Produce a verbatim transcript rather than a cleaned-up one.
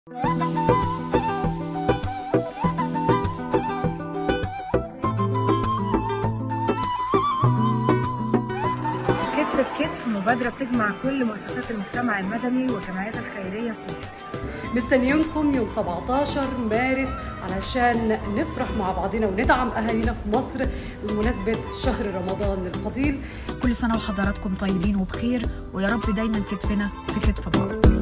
كتف في كتف مبادرة بتجمع كل مؤسسات المجتمع المدني والجمعيات الخيرية في مصر. مستنيينكم يوم سبعتاشر مارس علشان نفرح مع بعضنا وندعم أهالينا في مصر بمناسبة شهر رمضان الفضيل. كل سنة وحضراتكم طيبين وبخير، ويا رب دايما كتفنا في كتف بعض.